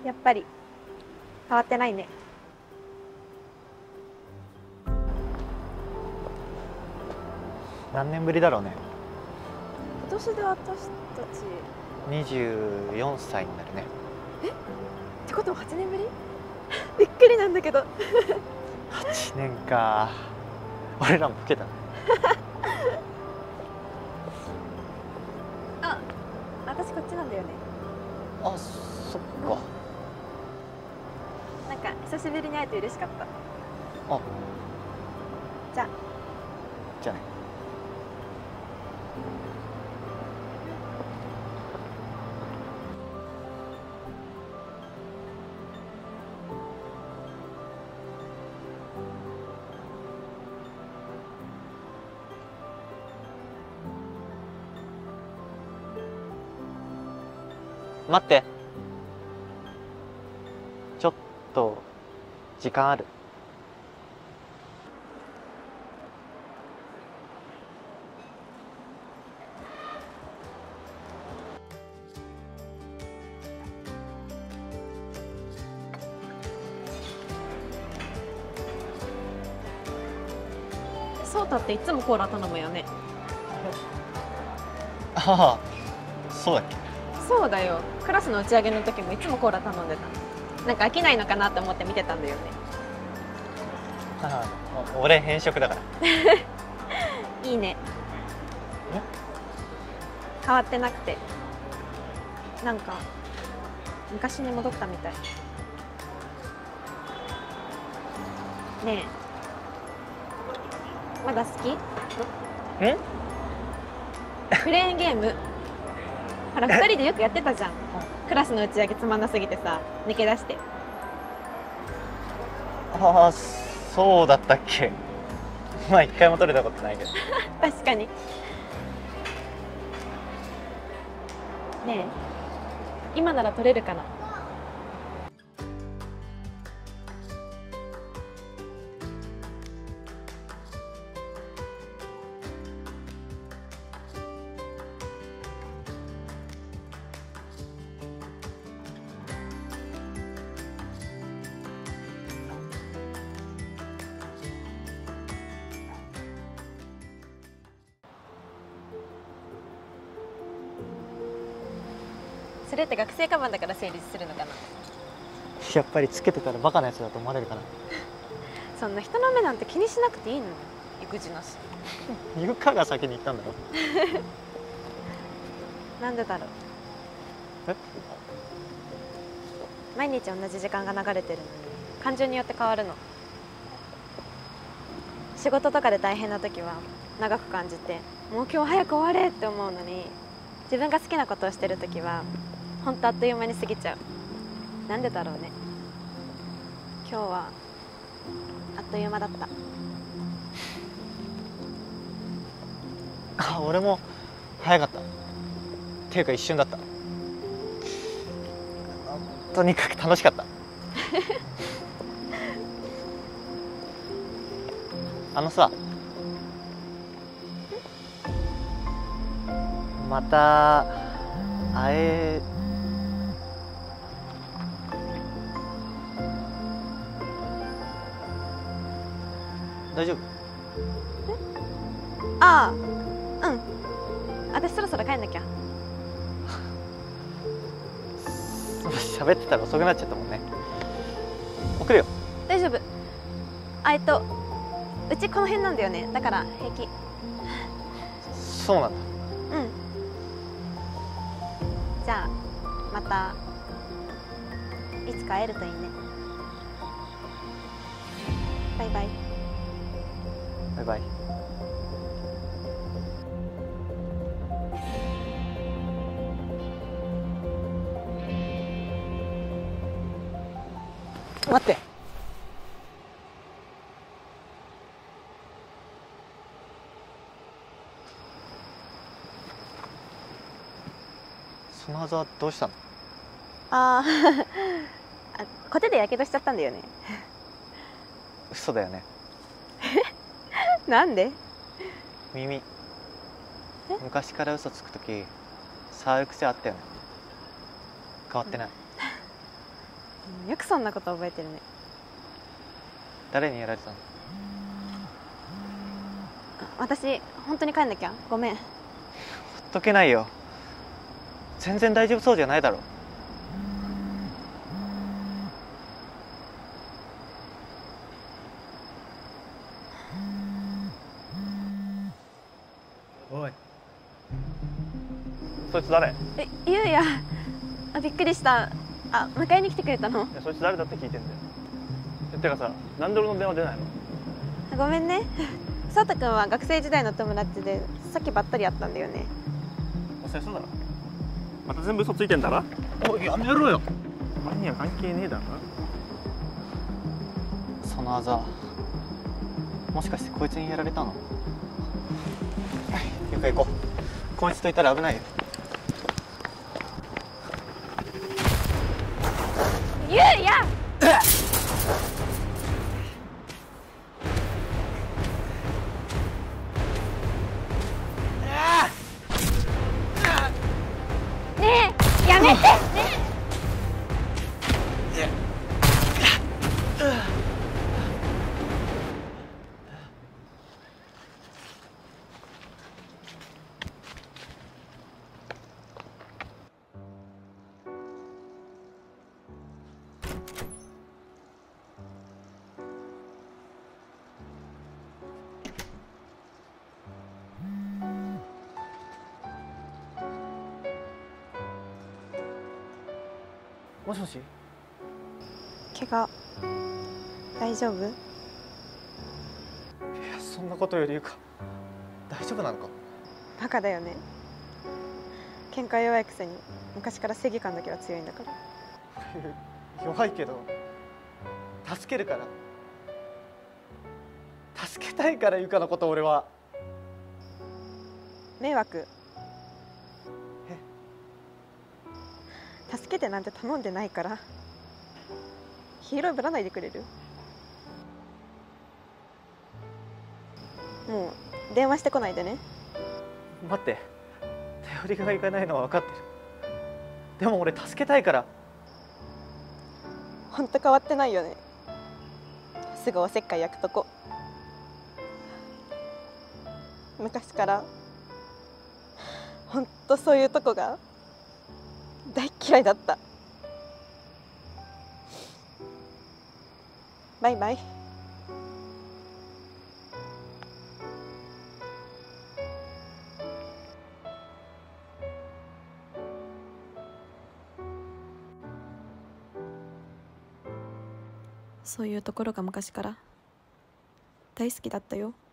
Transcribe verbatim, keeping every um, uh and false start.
やっぱり変わってないね。 何年ぶりだろうね。 今年で私たちにじゅうよんさいになるね。 えってことははちねんぶりびっくりなんだけどはちねんか。俺らも老けたね。 あ、私こっちなんだよね。 あ、そっか。 なんか久しぶりに会えて嬉しかった。 あ、 じゃあじゃあね。待って、ちょっと時間ある？ そうたっていつもコーラ頼むよね。 ああ、そうだっけ。 そうだよ、クラスの打ち上げの時もいつもコーラ頼んでた。なんか飽きないのかなって思って見てたんだよね。 ああ、俺偏食だから。 いいね。変わってなくてなんか昔に戻ったみたい。ねえ、まだ好き？ ん？ クレーンゲームほらふたりでよくやってたじゃん。クラスの打ち上げつまんなすぎてさ、抜け出して。 ああ、そうだったっけ。まあ一回も取れたことないけど。 確かに。ねえ、今なら取れるかな。それって学生カバンだから成立するのかな。 やっぱりつけてたらバカなやつだと思われるかな。 そんな人の目なんて気にしなくていいの。育児なし。 ゆかが先に言ったんだろ。 なんでだろう。 え？ 毎日同じ時間が流れてるのに感情によって変わるの。仕事とかで大変な時は長く感じて、もう今日早く終われって思うのに、自分が好きなことをしてる時は本当あっという間に過ぎちゃう。なんでだろうね。今日はあっという間だった。 あ、俺も早かった。っていうか一瞬だった。とにかく楽しかった。あのさ、また会え大丈夫？ ああ、うん。私そろそろ帰んなきゃ。 喋ってたら遅くなっちゃったもんね。送るよ。 大丈夫。あ、えっとうちこの辺なんだよね。だから平気。 そうなんだ。 うん。じゃあまたいつか会えるといいね。バイバイ。 バイバイ。待って。そのはずはどうしたの？ あーあ、コテでやけどしちゃったんだよね。 嘘だよね。 なんで？ 耳。昔から嘘つくとき触る癖あったよね。変わってない。 よくそんなこと覚えてるね。 誰にやられたの？ 私本当に帰んなきゃ。ごめん。 ほっとけないよ。全然大丈夫そうじゃないだろ。おい、そいつ誰？ え、ゆうや。あ、びっくりした。あ、迎えに来てくれたの？ いや、そいつ誰だって聞いてんだよ。てかさ、なんで俺の電話出ないの？ ごめんね。そうたくんは学生時代の友達でさっきばったり会ったんだよね。 お世話だろ。また全部嘘ついてんだろ。おい、やめろよ。お前には関係ねえだろ。そのあざ、もしかしてこいつにやられたの？ゆか行こう。こいつといたら危ないよ。 ゆうや。ねえ、やめて。ねえ。 もしもし。 怪我大丈夫？いや、 そんなことよりゆか、大丈夫なのか？ バカだよね。喧嘩弱いくせに昔から正義感だけは強いんだから。 弱いけど助けるから。助けたいからゆかのこと俺は。 迷惑。助けてなんて頼んでないから。ヒーローぶらないでくれる？もう電話してこないでね。 待って、頼りがいかないのは分かってる。でも俺助けたいから。 ほんと変わってないよね。すぐおせっかい焼くとこ。昔からほんとそういうとこが大っ嫌いだった。バイバイ。そういうところが昔から大好きだったよ。